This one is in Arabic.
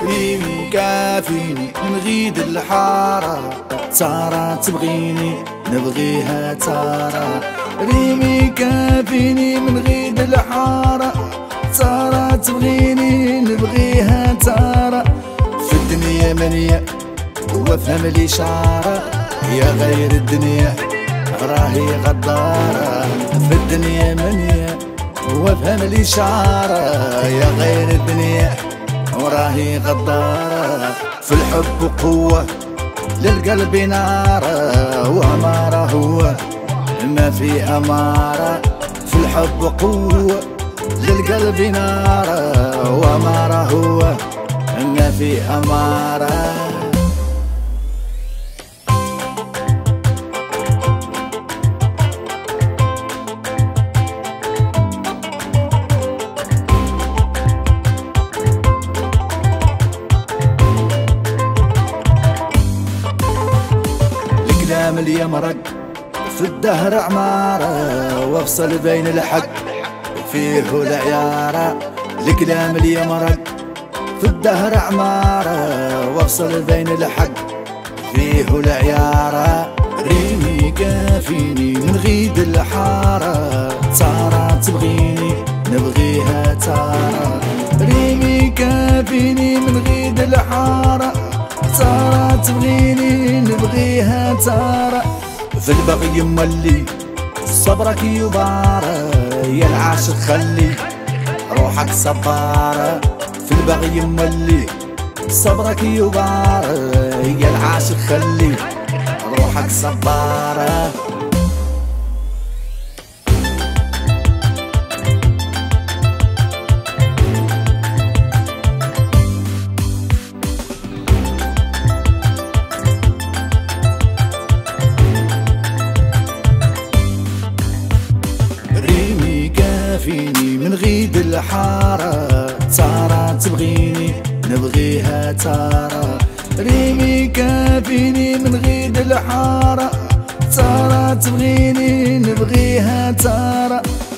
ريمي كافيني من غيد الحارة، تارا تبغيني نبغيها تارا. ريمي كافيني من غيد الحارة، تارا تبغيني نبغيها تارا. في الدنيا منية وافهم الإشارة، يا غير الدنيا راهي غدارة. في الدنيا منية وافهم الإشارة، يا غير الدنيا وراهي غدارة. في الحب قوة للقلب نارة، وأمارة هو ما في أمارة. في الحب قوة للقلب نارة، وأمارة هو ما في أمارة. الكلام اللي يمرق في الدهر عمارة، وافصل بين الحق فيه العيارة. الكلام اللي يمرق في الدهر عمارة، وافصل بين الحق فيه العيارة. ريمي كافيني من غيد الحارة، تارا تبغيني نبغيها تارا. ريمي كافيني من غيد الحارة، تارا تبغيني نبغيها تارا. في البغي مولي صبرك يبارة، يا العاشق خلي روحك صبارة. في البغي مولي صبرك يبارة، يا العاشق خلي روحك صبارة. ريمي كافيني من غيد الحارة، تارا تبغيني نبغيها تارا. ريمي كافيني من غيد الحارة، تارا تبغيني نبغيها تارا.